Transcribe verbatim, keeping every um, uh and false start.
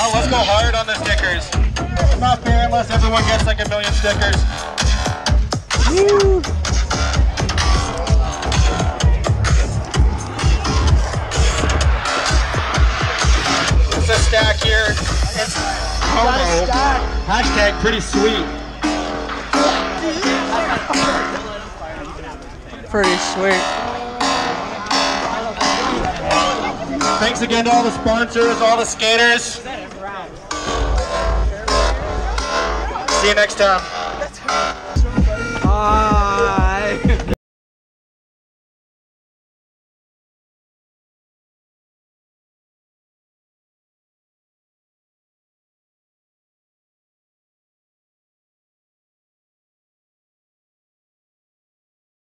Oh, let's go hard on the stickers. It's not fair unless everyone gets like a million stickers. Woo. It's a stack here. It's homo. Hashtag pretty sweet. Pretty sweet. Thanks again to all the sponsors, all the skaters. See you next time.